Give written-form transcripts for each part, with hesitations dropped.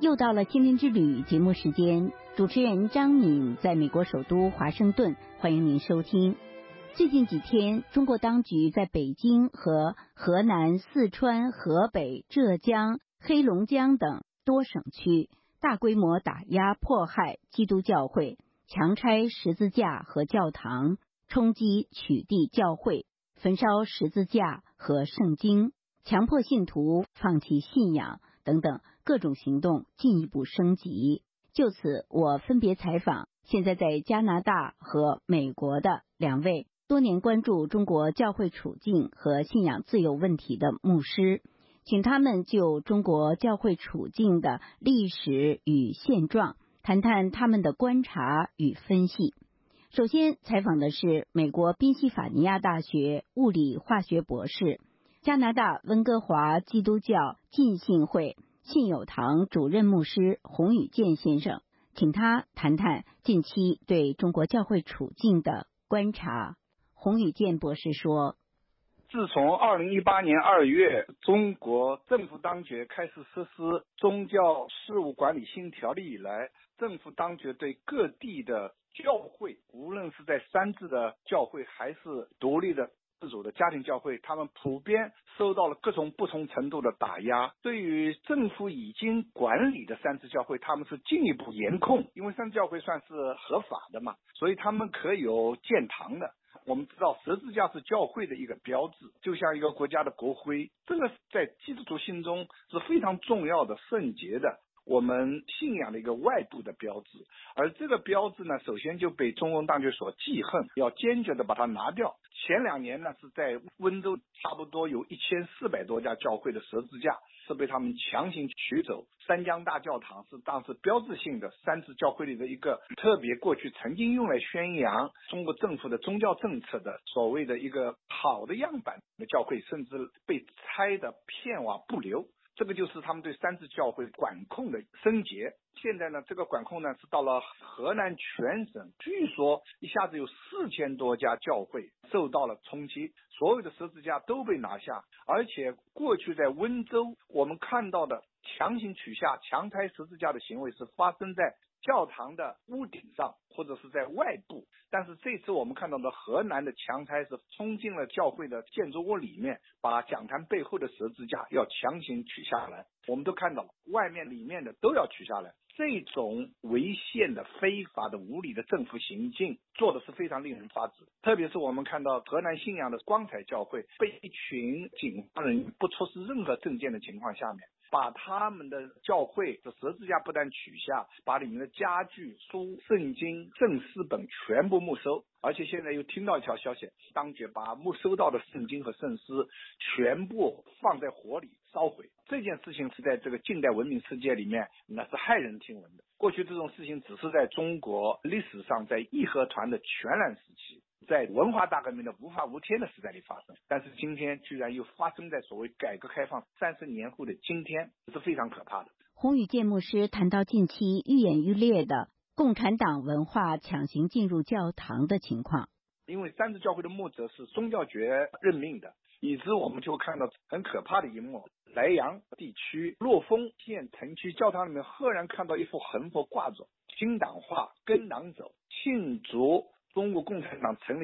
又到了心灵之旅节目时间，主持人张敏在美国首都华盛顿，欢迎您收听。最近几天，中国当局在北京和河南、四川、河北、浙江、黑龙江等多省区大规模打压迫害基督教会，强拆十字架和教堂，冲击取缔教会，焚烧十字架和圣经，强迫信徒放弃信仰等等各种行动进一步升级。就此，我分别采访现在在加拿大和美国的两位多年关注中国教会处境和信仰自由问题的牧师，请他们就中国教会处境的历史与现状谈谈他们的观察与分析。首先采访的是美国宾夕法尼亚大学物理化学博士、加拿大温哥华基督教浸信会信友堂主任牧师洪宇健先生，请他谈谈近期对中国教会处境的观察。洪宇健博士说， 自从2018年2月中国政府当局开始实施宗教事务管理新条例以来，政府当局对各地的教会，无论是在三自的教会还是独立的自主的家庭教会，他们普遍受到了各种不同程度的打压。对于政府已经管理的三自教会，他们是进一步严控，因为三自教会算是合法的嘛，所以他们可以有建堂的。我们知道十字架是教会的一个标志，就像一个国家的国徽，这个在基督徒心中是非常重要的圣洁的我们信仰的一个外部的标志。而这个标志呢，首先就被中共当局所记恨，要坚决的把它拿掉。前2年呢，是在温州差不多有1400多家教会的十字架是被他们强行取走。三江大教堂是当时标志性的三自教会里的一个特别，过去曾经用来宣扬中国政府的宗教政策的所谓的一个好的样板的教会，甚至被拆的片瓦不留。这个就是他们对三自教会管控的升级。现在呢，这个管控呢是到了河南全省，据说一下子有4000多家教会受到了冲击，所有的十字架都被拿下。而且过去在温州我们看到的强行取下、强拆十字架的行为是发生在教堂的屋顶上或者是在外部，但是这次我们看到的河南的强拆是冲进了教会的建筑物里面，把讲坛背后的十字架要强行取下来。我们都看到外面里面的都要取下来。这种违宪的非法的无理的政府行径做的是非常令人发指。特别是我们看到河南信阳的光彩教会被一群警方人员不出示任何证件的情况下面，把他们的教会的十字架不但取下，把里面的家具、书、圣经、正诗本全部没收。而且现在又听到一条消息，当局把没收到的圣经和圣诗全部放在火里烧毁。这件事情是在这个近代文明世界里面那是骇人听闻的。过去这种事情只是在中国历史上在义和团的全然时期，在文化大革命的无法无天的时代里发生，但是今天居然又发生在所谓改革开放30年后的今天，这是非常可怕的。 洪宇健牧师谈到近期愈演愈烈的共产党文化强行进入教堂的情况。 因为三自教会的牧者是宗教局任命的，以致我们就看到很可怕的一幕。莱阳地区洛丰县城区教堂里面赫然看到一幅横幅挂着新党化跟党走，庆祝中国共产党成立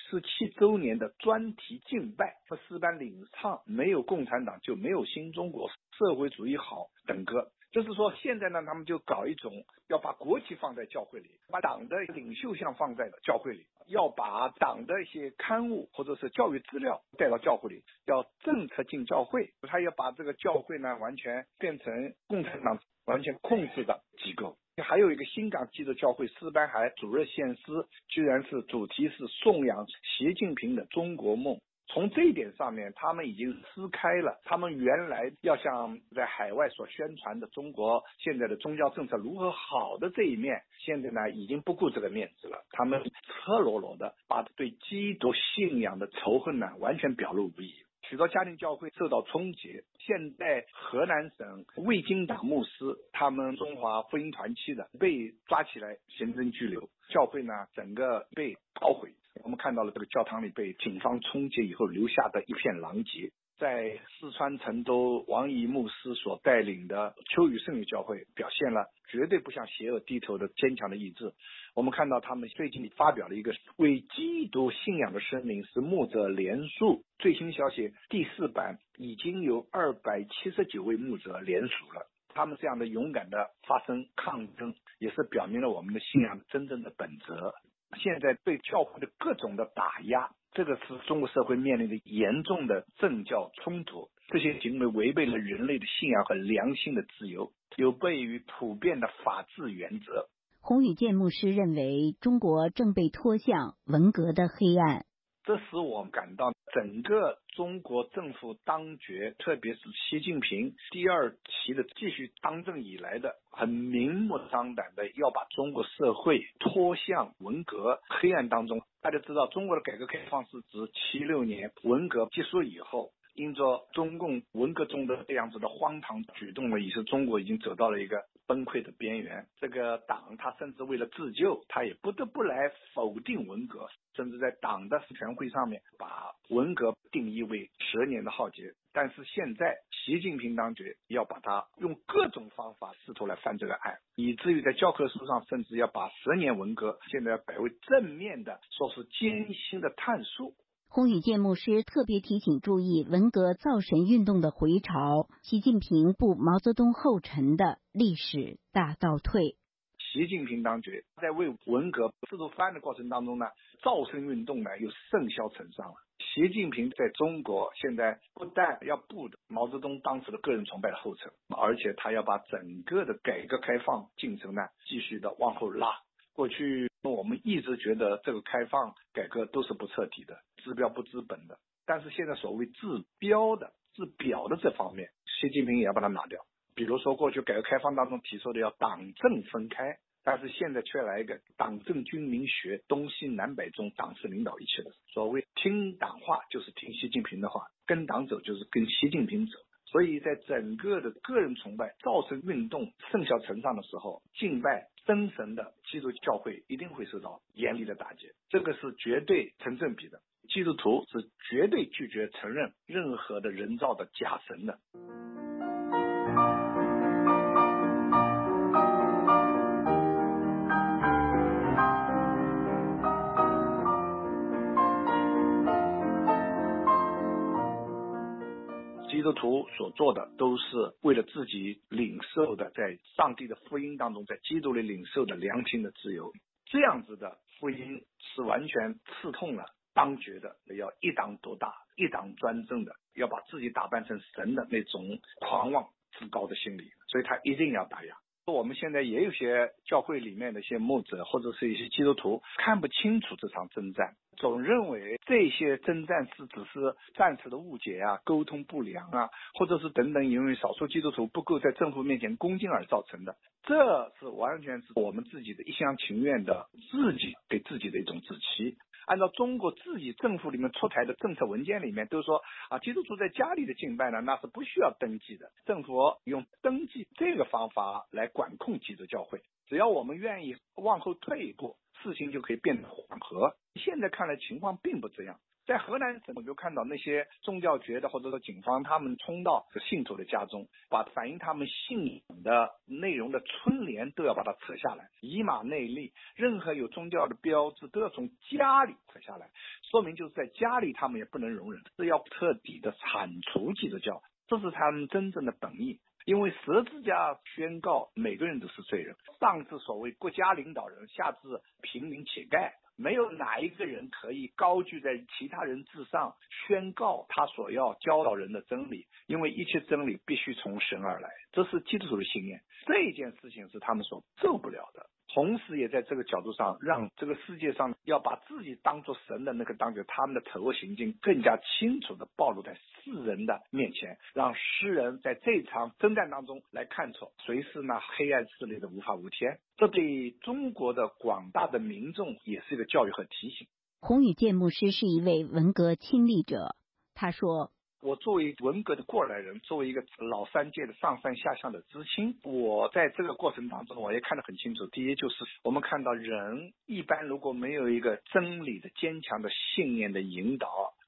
97周年的专题敬拜和诗班领唱没有共产党就没有新中国，社会主义好等歌。就是说现在呢，他们就搞一种要把国旗放在教会里，把党的领袖像放在教会里，要把党的一些刊物或者是教育资料带到教会里，要政策进教会，他要把这个教会呢完全变成共产党完全控制的机构。还有一个新港基督教会诗班还主任献诗，居然是主题是颂扬习近平的中国梦。从这一点上面，他们已经撕开了他们原来要向在海外所宣传的中国现在的宗教政策如何好的这一面，现在呢已经不顾这个面子了。他们赤裸裸的把对基督信仰的仇恨呢完全表露无遗。许多家庭教会受到冲击，现在河南省卫经党牧师他们中华福音团契的被抓起来行政拘留，教会呢整个被捣毁。我们看到了这个教堂里被警方冲击以后留下的一片狼藉。 在四川成都王怡牧师所带领的秋雨圣女教会表现了绝对不向邪恶低头的坚强的意志。我们看到他们最近发表了一个为基督信仰的声明，是牧者联署，最新消息第4版已经有279位牧者联署了。他们这样的勇敢的发声抗争，也是表明了我们的信仰真正的本质。现在对教会的各种的打压，这个是中国社会面临的严重的政教冲突，这些行为违背了人类的信仰和良心的自由，有悖于普遍的法治原则。 洪宇健牧师认为，中国正被拖向文革的黑暗。 这使我们感到整个中国政府当局，特别是习近平第2期的继续当政以来的，很明目张胆的要把中国社会拖向文革黑暗当中。大家知道，中国的改革开放是指76年文革结束以后，因着中共文革中的这样子的荒唐举动呢，也是中国已经走到了一个崩溃的边缘。这个党他甚至为了自救，他也不得不来否定文革，甚至在党的全会上面把文革定义为10年的浩劫。但是现在习近平当局要把它用各种方法试图来翻这个案，以至于在教科书上甚至要把10年文革现在要改为正面的，说是艰辛的探索。 洪宇健牧师特别提醒注意文革造神运动的回潮，习近平步毛泽东后尘的历史大倒退。 习近平当局在为文革试图翻的过程当中呢，造神运动呢又甚嚣尘上了。习近平在中国现在不但要步毛泽东当时的个人崇拜的后尘，而且他要把整个的改革开放进程呢继续的往后拉。过去我们一直觉得这个开放改革都是不彻底的，治标不治本的，但是现在所谓治标的治表的这方面，习近平也要把它拿掉。比如说过去改革开放当中提出的要党政分开，但是现在却来一个党政军民学，东西南北中党是领导一切的。所谓听党话就是听习近平的话，跟党走就是跟习近平走。所以在整个的个人崇拜造成运动甚嚣尘上的时候，敬拜真神的基督教会一定会受到严厉的打击，这个是绝对成正比的。基督徒是绝对拒绝承认任何的人造的假神的。基督徒所做的都是为了自己领受的在上帝的福音当中，在基督里领受的良心的自由。这样子的福音是完全刺痛了当局的要一党独大、一党专政的，要把自己打扮成神的那种狂妄自高的心理，所以他一定要打压。我们现在也有些教会里面的一些牧者或者是一些基督徒看不清楚这场征战，总认为这些征战是只是暂时的误解啊、沟通不良啊，或者是等等因为少数基督徒不够在政府面前恭敬而造成的。这是完全是我们自己的一厢情愿的，自己对自己的一种自欺。按照中国自己政府里面出台的政策文件里面都说基督徒在家里的敬拜呢，那是不需要登记的，政府用登记这个方法来管控基督教会，只要我们愿意往后退一步，事情就可以变得缓和。现在看来情况并不这样。在河南省，我就看到那些宗教局的或者说警方，他们冲到信徒的家中，把反映他们信仰的内容的春联都要把它扯下来，以马内利，任何有宗教的标志都要从家里扯下来，说明就是在家里他们也不能容忍，是要彻底的铲除基督教，这是他们真正的本意。因为十字架宣告每个人都是罪人，上至所谓国家领导人，下至平民乞丐，没有哪一个人可以高居在其他人之上宣告他所要教导人的真理，因为一切真理必须从神而来，这是基督徒的信念。这件事情是他们所做不了的，同时也在这个角度上让这个世界上要把自己当作神的那个当局，他们的丑恶行径更加清楚地暴露在世人的面前，让世人在这场征战当中来看出谁是那黑暗势力的无法无天。这对中国的广大的民众也是一个教育和提醒。 洪宇健牧师是一位文革亲历者，他说， 我作为文革的过来人，作为一个老三届的上山下乡的知青，我在这个过程当中我也看得很清楚。第一，就是我们看到人一般如果没有一个真理的坚强的信念的引导，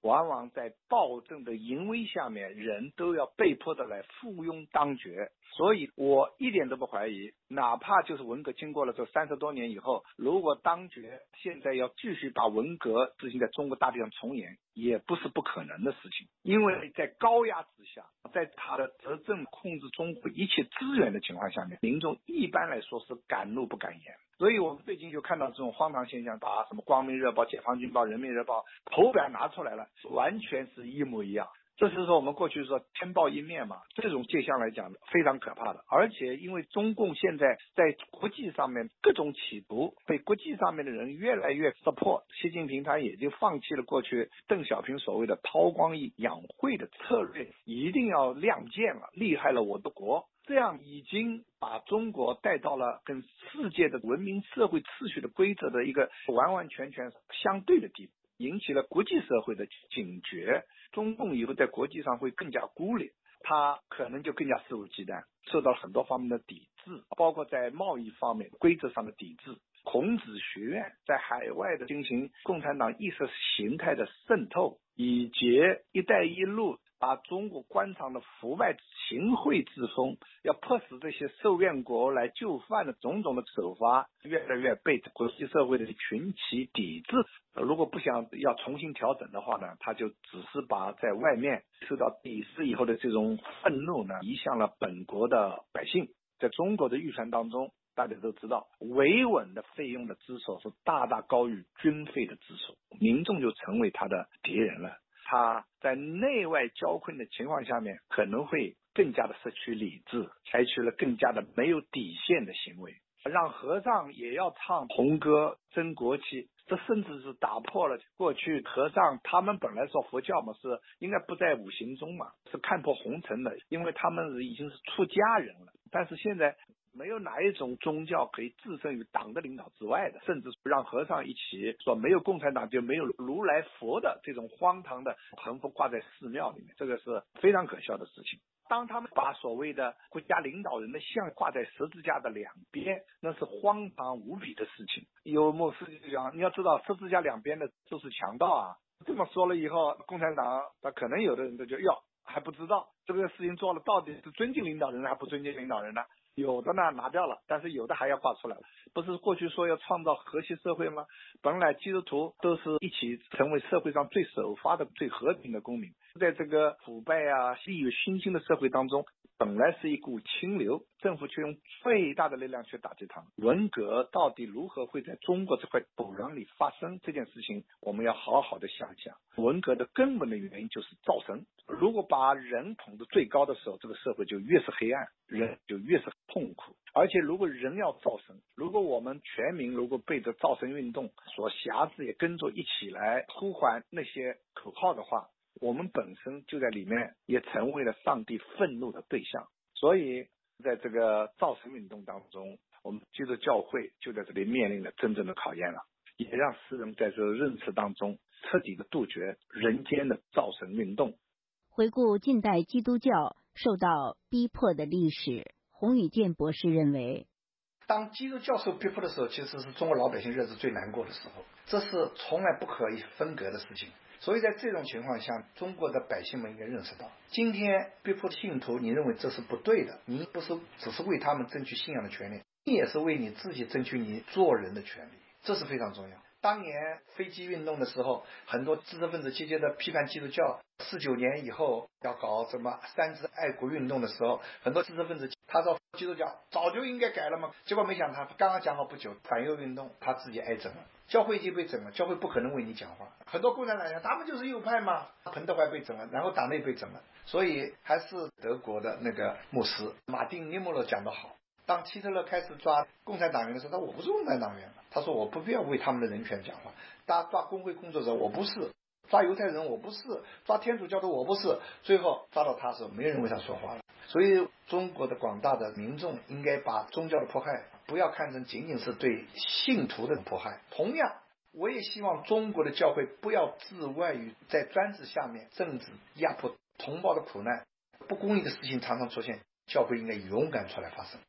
往往在暴政的淫威下面，人都要被迫的来附庸当爵。所以我一点都不怀疑，哪怕就是文革经过了这30多年以后，如果当爵现在要继续把文革执行在中国大地上重演，也不是不可能的事情。因为在高压之下，在他的执政控制中国一切资源的情况下面，民众一般来说是敢怒不敢言。所以我们最近就看到这种荒唐现象，把什么光明日报、解放军报、人民日报头版拿出来了，完全是一模一样。这就是说我们过去说天报一面嘛，这种现象来讲非常可怕的。而且因为中共现在在国际上面各种企图，被国际上面的人越来越support，习近平他也就放弃了过去邓小平所谓的韬光养晦的策略，一定要亮剑了，厉害了我的国。这样已经把中国带到了跟世界的文明社会秩序的规则的一个完完全全相对的地步，引起了国际社会的警觉。中共以后在国际上会更加孤立，他可能就更加肆无忌惮，受到很多方面的抵制，包括在贸易方面规则上的抵制。孔子学院在海外的进行共产党意识形态的渗透，以及一带一路把中国官场的腐败行贿之风，要迫使这些受愿国来就范的种种的手法，越来越被国际社会的群体抵制。如果不想要重新调整的话呢，他就只是把在外面受到抵制以后的这种愤怒呢，移向了本国的百姓。在中国的预算当中，大家都知道，维稳的费用的支出是大大高于军费的支出，民众就成为他的敌人了。他在内外交困的情况下面，可能会更加的失去理智，采取了更加的没有底线的行为，让和尚也要唱红歌争国旗，这甚至是打破了过去和尚他们本来说佛教嘛，是应该不在五行中嘛，是看破红尘的，因为他们已经是出家人了。但是现在没有哪一种宗教可以置身于党的领导之外的，甚至让和尚一起说没有共产党就没有如来佛的这种荒唐的横幅挂在寺庙里面，这个是非常可笑的事情。当他们把所谓的国家领导人的像挂在十字架的两边，那是荒唐无比的事情。有某司机讲，你要知道十字架两边的都是强盗啊。这么说了以后，共产党可能有的人都就还不知道这个事情做了到底是尊敬领导人还不尊敬领导人呢？有的呢拿掉了，但是有的还要挂出来了。不是过去说要创造和谐社会吗？本来基督徒都是一起成为社会上最守法的最和平的公民，在这个腐败啊利欲熏心的社会当中，本来是一股清流，政府却用最大的力量去打击它。文革到底如何会在中国这块土壤里发生，这件事情我们要好好的想想。文革的根本的原因就是造神，如果把人捧得最高的时候，这个社会就越是黑暗，人就越是痛苦。而且如果人要造神，如果我们全民如果被这造神运动所辖制，也跟着一起来呼唤那些口号的话，我们本身就在里面也成为了上帝愤怒的对象。所以在这个造神运动当中，我们基督教会就在这里面临了真正的考验了，也让世人在这个认识当中彻底的杜绝人间的造神运动。 回顾近代基督教受到逼迫的历史，洪宇健博士认为， 当基督教受逼迫的时候，其实是中国老百姓日子最难过的时候，这是从来不可以分割的事情。所以在这种情况下，中国的百姓们应该认识到，今天逼迫信徒，你认为这是不对的，你不是只是为他们争取信仰的权利，你也是为你自己争取你做人的权利，这是非常重要。当年飞机运动的时候，很多知识分子积极的批判基督教，49年以后要搞什么三自爱国运动的时候，很多知识分子他说基督教早就应该改了嘛，结果没想他刚刚讲好不久，反右运动他自己挨整了，教会已经被整了，教会不可能为你讲话。很多共产党人他们就是右派嘛，彭德怀被整了，然后党内被整了。所以还是德国的那个牧师马丁尼莫勒讲得好，当希特勒开始抓共产党员的时候，他说我不是共产党员，他说我不必要为他们的人权讲话。大家抓工会工作者我不是，抓犹太人我不是，抓天主教徒我不是，最后抓到他的时候没有人为他说话了。所以中国的广大的民众应该把宗教的迫害不要看成仅仅是对信徒的迫害，同样我也希望中国的教会不要置外于在专制下面政治压迫同胞的苦难，不公义的事情常常出现，教会应该勇敢出来发声。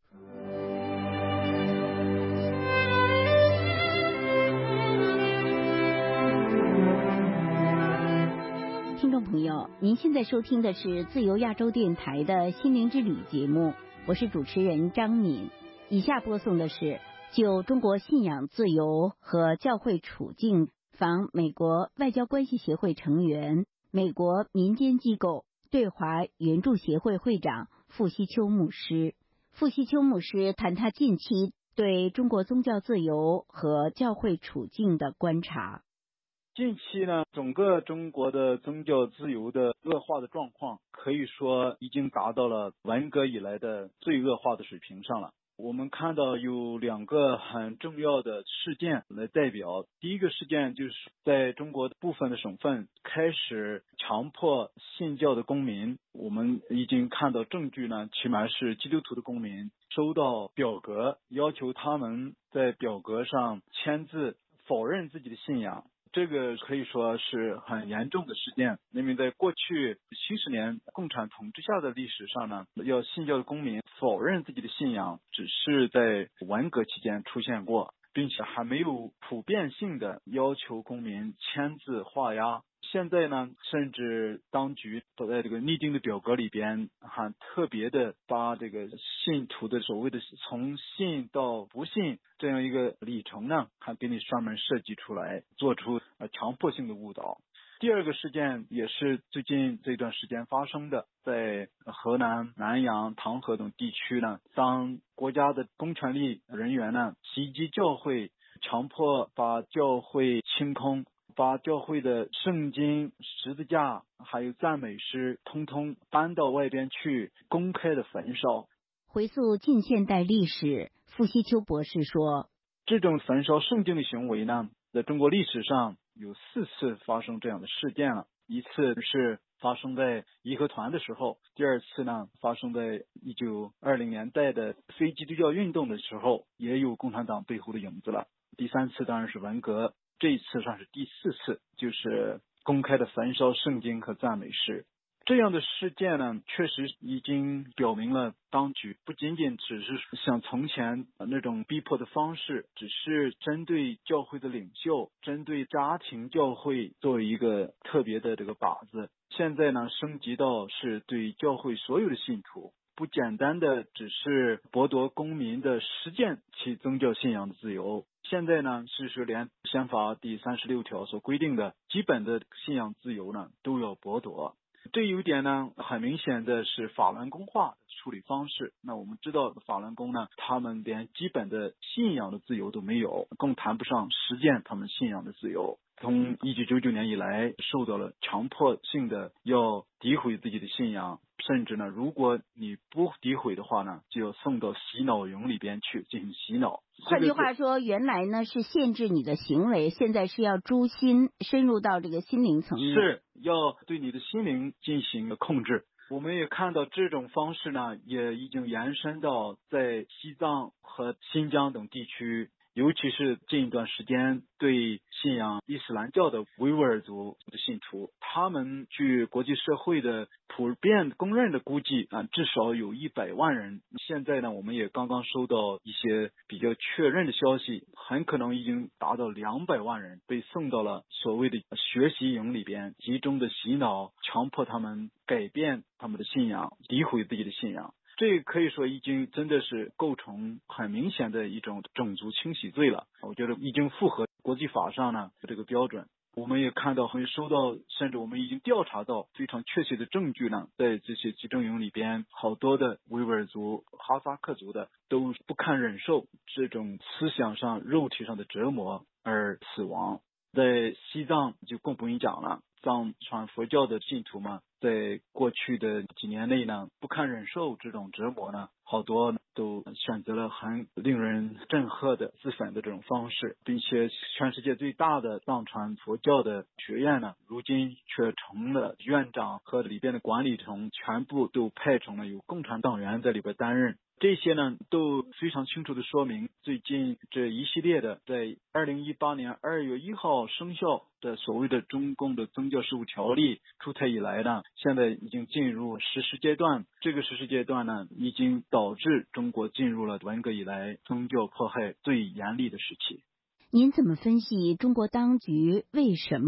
众朋友，您现在收听的是自由亚洲电台的心灵之旅节目，我是主持人张敏。以下播送的是就中国信仰自由和教会处境访美国外交关系协会成员、美国民间机构对华援助协会会长傅希秋牧师。傅希秋牧师谈他近期对中国宗教自由和教会处境的观察。 近期呢，整个中国的宗教自由的恶化的状况，可以说已经达到了文革以来的最恶化的水平上了。我们看到有2个很重要的事件来代表。第一个事件就是在中国部分的省份开始强迫信教的公民，我们已经看到证据呢，起码是基督徒的公民收到表格，要求他们在表格上签字否认自己的信仰。这个可以说是很严重的事件，因为在过去70年共产统治下的历史上呢，要信教的公民否认自己的信仰，只是在文革期间出现过，并且还没有普遍性的要求公民签字画押。现在呢，甚至当局都在这个拟定的表格里边，还特别的把这个信徒的所谓的从信到不信这样一个里程呢，还给你专门设计出来，做出强迫性的误导。第2个事件也是最近这段时间发生的，在河南、南阳、唐河等地区呢，当国家的公权力人员呢袭击教会，强迫把教会清空，把教会的圣经、十字架还有赞美诗通通搬到外边去公开的焚烧。 回溯近现代历史，傅希秋博士说， 这种焚烧圣经的行为呢，在中国历史上有4次发生这样的事件了。一次是发生在义和团的时候，第2次呢发生在1920年代的非基督教运动的时候，也有共产党背后的影子了。第3次当然是文革，这一次算是第4次，就是公开的焚烧圣经和赞美诗。这样的事件呢，确实已经表明了当局不仅仅只是像从前那种逼迫的方式，只是针对教会的领袖，针对家庭教会作为一个特别的这个靶子。现在呢，升级到是对教会所有的信徒，不简单的只是剥夺公民的实践其宗教信仰的自由。现在呢，是连宪法第36条所规定的基本的信仰自由呢，都要剥夺。这一点呢，很明显的是法轮功化的处理方式。那我们知道法轮功呢，他们连基本的信仰的自由都没有，更谈不上实践他们信仰的自由。从1999年以来，受到了强迫性的要诋毁自己的信仰，甚至呢，如果你不诋毁的话呢，就要送到洗脑营里边去进行洗脑。 换句话说，原来呢是限制你的行为，现在是要诛心，深入到这个心灵层面， 是要对你的心灵进行控制。我们也看到这种方式呢，也已经延伸到在西藏和新疆等地区，尤其是近一段时间对信仰伊斯兰教的维吾尔族的信徒，他们据国际社会的普遍公认的估计至少有100万人。现在呢，我们也刚刚收到一些比较确认的消息，很可能已经达到200万人被送到了所谓的学习营里边，集中的洗脑，强迫他们改变他们的信仰，诋毁自己的信仰。这可以说已经真的是构成很明显的一种种族清洗罪了，我觉得已经符合国际法上呢这个标准。我们也看到会收到，甚至我们已经调查到非常确切的证据呢，在这些集中营里边，好多的维吾尔族、哈萨克族的都不堪忍受这种思想上、肉体上的折磨而死亡。在西藏就更不用讲了，藏传佛教的信徒们在过去的几年内呢，不堪忍受这种折磨呢，好多都选择了很令人震撼的自焚的这种方式，并且全世界最大的藏传佛教的学院呢，如今却成了院长和里边的管理层全部都派成了有共产党员在里边担任。这些呢都非常清楚的说明，最近这一系列的在2018年2月1号生效的所谓的中共的宗教事务条例出台以来呢，现在已经进入实施阶段。这个实施阶段呢，已经导致中国进入了文革以来宗教迫害最严厉的时期。 您怎么分析中国当局为什么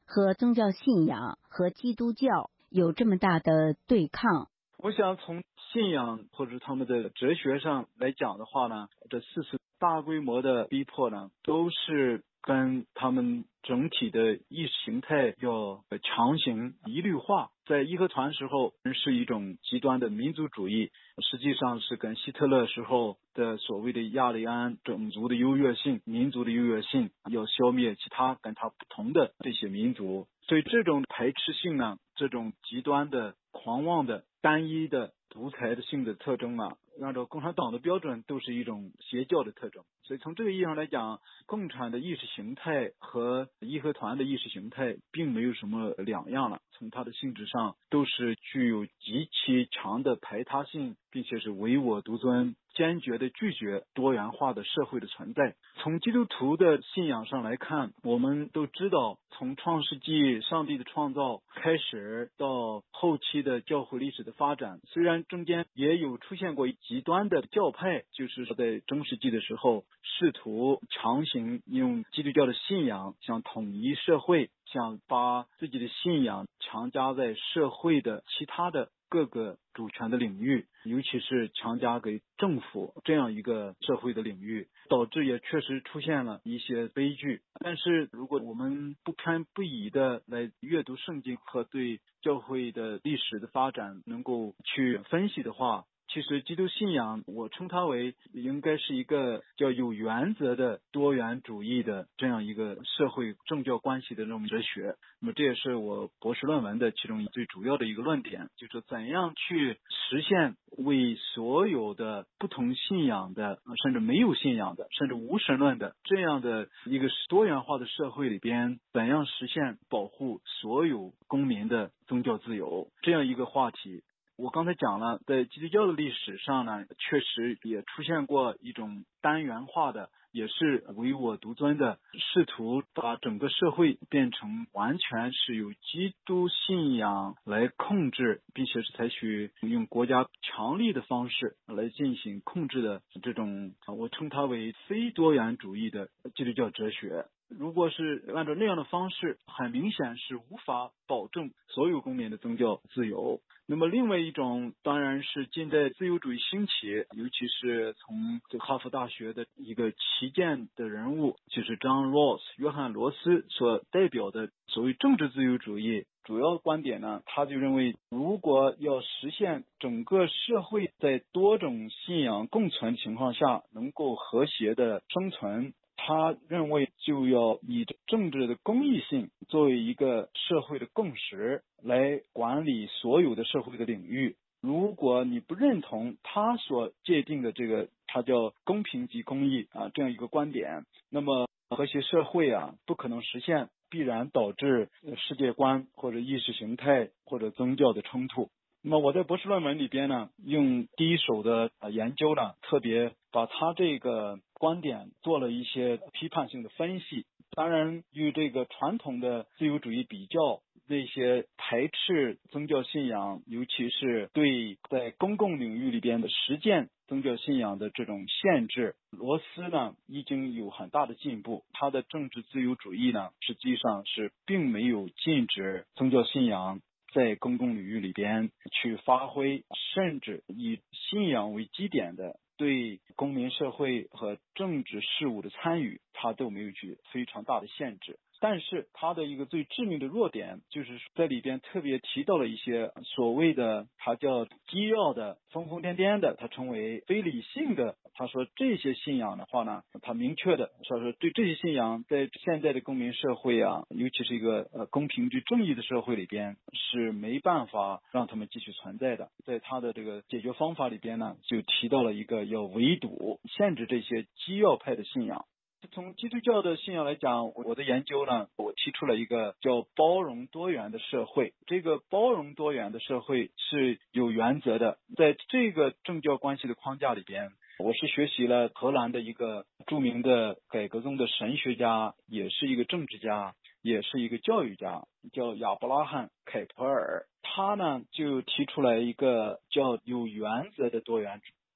和宗教信仰和基督教有这么大的对抗？ 我想从信仰或者他们的哲学上来讲的话呢，这4次大规模的逼迫呢，都是跟他们整体的意识形态要强行一律化。在义和团时候是一种极端的民族主义，实际上是跟希特勒时候的所谓的亚利安种族的优越性、民族的优越性，要消灭其他跟他不同的这些民族。所以这种排斥性呢，这种极端的狂妄的单一的独裁的性的特征啊，按照共产党的标准都是一种邪教的特征。所以从这个意义上来讲，共产的意识形态和义和团的意识形态并没有什么两样了，从它的性质上都是具有极其强的排他性，并且是唯我独尊，坚决的拒绝多元化的社会的存在。从基督徒的信仰上来看，我们都知道，从创世纪上帝的创造开始到后期的教会历史的发展，虽然中间也有出现过极端的教派，就是在中世纪的时候试图强行用基督教的信仰想统一社会，想把自己的信仰强加在社会的其他的各个主权的领域，尤其是强加给政府这样一个社会的领域，导致也确实出现了一些悲剧。但是如果我们不偏不倚的来阅读圣经和对教会的历史的发展能够去分析的话，其实基督信仰我称它为应该是一个叫有原则的多元主义的这样一个社会政教关系的这种哲学。那么这也是我博士论文的其中最主要的一个论点，就是怎样去实现为所有的不同信仰的，甚至没有信仰的，甚至无神论的这样的一个多元化的社会里边，怎样实现保护所有公民的宗教自由这样一个话题。我刚才讲了，在基督教的历史上呢，确实也出现过一种单元化的，也是唯我独尊的，试图把整个社会变成完全是由基督信仰来控制，并且是采取用国家强力的方式来进行控制的这种，我称它为非多元主义的基督教哲学。如果是按照那样的方式，很明显是无法保证所有公民的宗教自由。那么另外一种当然是近代自由主义兴起，尤其是从这个哈佛大学的一个旗舰的人物，就是 John Rawls 约翰罗斯所代表的所谓政治自由主义。主要观点呢，他就认为如果要实现整个社会在多种信仰共存情况下能够和谐的生存，他认为就要以政治的公义性作为一个社会的共识来管理所有的社会的领域。如果你不认同他所界定的这个他叫公平及公义这样一个观点，那么和谐社会不可能实现，必然导致世界观或者意识形态或者宗教的冲突。那么我在博士论文里边呢，用第一手的研究呢，特别把他这个观点做了一些批判性的分析。当然与这个传统的自由主义比较，那些排斥宗教信仰，尤其是对在公共领域里边的实践宗教信仰的这种限制，罗斯呢已经有很大的进步。他的政治自由主义呢，实际上是并没有禁止宗教信仰在公共领域里边去发挥，甚至以信仰为基点的对公民社会和政治事务的参与，他都没有去非常大的限制。但是他的一个最致命的弱点，就是在里边特别提到了一些所谓的他叫基要的、疯疯癫癫的，他称为非理性的。他说这些信仰的话呢，他明确的说对这些信仰在现在的公民社会尤其是一个公平与正义的社会里边是没办法让他们继续存在的。在他的这个解决方法里边呢，就提到了一个要围堵、限制这些基要派的信仰。从基督教的信仰来讲，我的研究呢，我提出了一个叫包容多元的社会。这个包容多元的社会是有原则的。在这个政教关系的框架里边，我是学习了荷兰的一个著名的改革宗的神学家，也是一个政治家，也是一个教育家，叫亚伯拉罕·凯普尔。他呢就提出来一个叫有原则的多元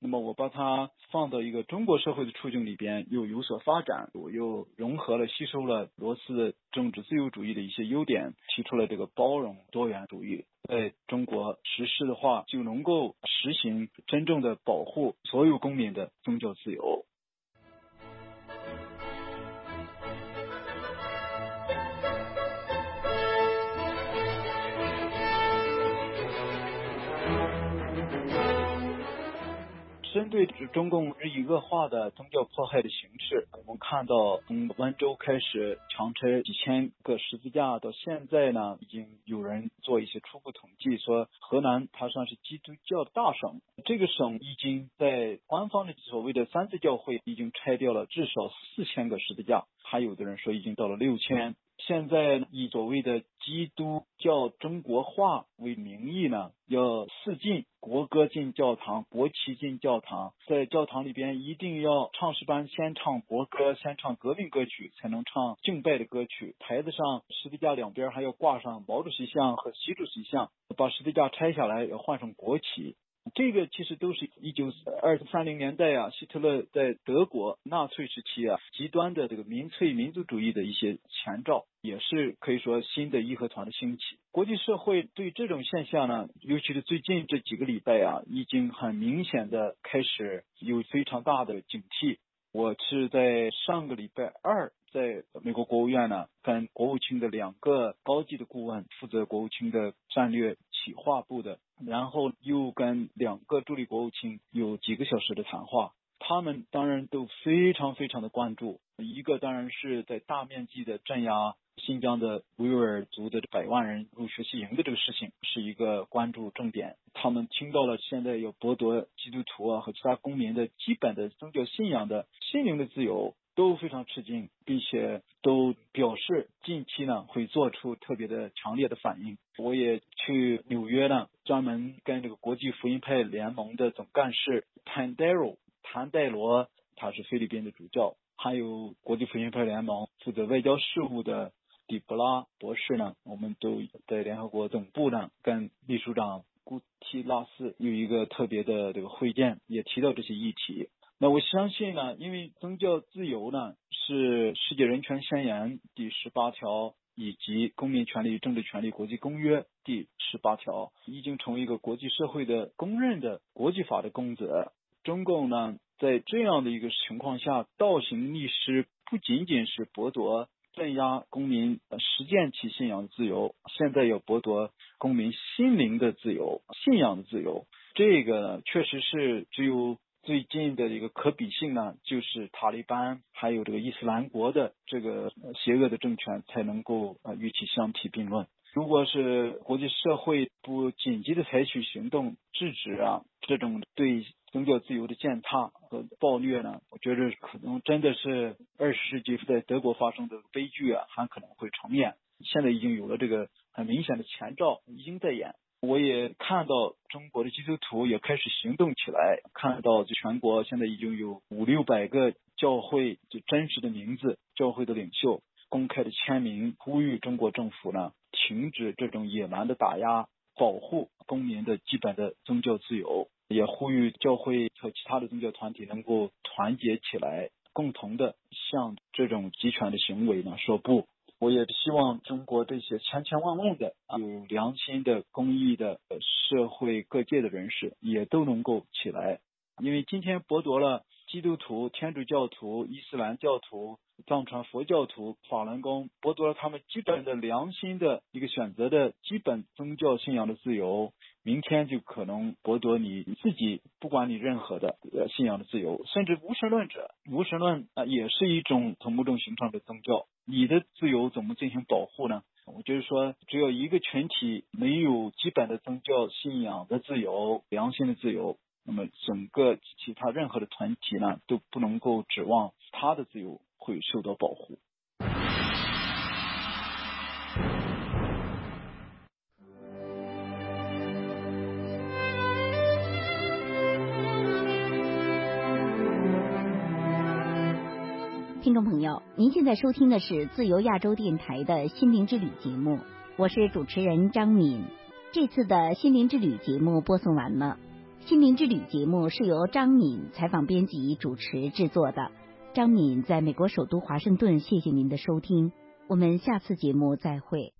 那么我把它放到一个中国社会的处境里边，又有所发展，我又融合了吸收了罗斯的政治自由主义的一些优点，提出了这个包容多元主义，在中国实施的话，就能够实行真正的保护所有公民的宗教自由。针对中共日益恶化的宗教迫害的形势，我们看到从温州开始强拆几千个十字架，到现在呢，已经有人做一些初步统计，说河南它算是基督教大省，这个省已经在官方的所谓的三自教会已经拆掉了至少4000个十字架，还有的人说已经到了6000。现在以所谓的基督教中国化为名义呢，要四禁，国歌进教堂，国旗进教堂，在教堂里边一定要唱诗班先唱国歌，先唱革命歌曲，才能唱敬拜的歌曲。台子上十字架两边还要挂上毛主席像和习主席像，把十字架拆下来要换上国旗。这个其实都是1930年代啊，希特勒在德国纳粹时期啊，极端的这个民粹民族主义的一些前兆，也是可以说新的义和团的兴起。国际社会对这种现象呢，尤其是最近这几个礼拜啊，已经很明显的开始有非常大的警惕。我是在上个礼拜二在美国国务院呢，跟国务卿的2个高级的顾问，负责国务卿的战略企划部的，然后又跟2个助理国务卿有几个小时的谈话。他们当然都非常非常的关注，一个当然是在大面积的镇压新疆的维吾尔族的100万人入学习营的这个事情是一个关注重点。他们听到了现在要剥夺基督徒啊和其他公民的基本的宗教信仰的心灵的自由，都非常吃惊，并且都表示近期呢会做出特别的强烈的反应。我也去纽约呢，专门跟这个国际福音派联盟的总干事谭戴罗，他是菲律宾的主教，还有国际福音派联盟负责外交事务的底布拉博士呢，我们都在联合国总部呢跟秘书长古提拉斯有一个特别的这个会见，也提到这些议题。那我相信呢，因为宗教自由呢是世界人权宣言第18条以及公民权利与政治权利国际公约第18条，已经成为一个国际社会的公认的国际法的公则。中共呢在这样的一个情况下倒行逆施，不仅仅是剥夺镇压公民实践其信仰的自由，现在要剥夺公民心灵的自由、信仰的自由。这个确实是只有最近的一个可比性呢，就是塔利班还有这个伊斯兰国的这个邪恶的政权才能够与其相提并论。如果是国际社会不紧急的采取行动制止啊这种对宗教自由的践踏和暴虐呢，我觉得可能真的是20世纪在德国发生的悲剧啊，还可能会重演。现在已经有了这个很明显的前兆，已经在演。我也看到中国的基督徒也开始行动起来，看到全国现在已经有500-600个教会就真实的名字，教会的领袖公开的签名，呼吁中国政府呢停止这种野蛮的打压，保护公民的基本的宗教自由，也呼吁教会和其他的宗教团体能够团结起来，共同的向这种极权的行为呢说不。我也希望中国这些千千万万的有良心的公益的社会各界的人士也都能够起来。因为今天剥夺了基督徒、天主教徒、伊斯兰教徒、藏传佛教徒、法轮功，剥夺了他们基本的良心的一个选择的基本宗教信仰的自由，明天就可能剥夺你自己不管你任何的信仰的自由。甚至无神论者，无神论也是一种从某种形式的宗教，你的自由怎么进行保护呢？我就是说，只要一个群体没有基本的宗教信仰的自由、良心的自由，那么整个其他任何的团体呢都不能够指望他的自由会受到保护。 听众朋友，您现在收听的是自由亚洲电台的心灵之旅节目，我是主持人张敏。这次的心灵之旅节目播送完了， 心灵之旅节目是由张敏采访编辑主持制作的。张敏在美国首都华盛顿，谢谢您的收听，我们下次节目再会。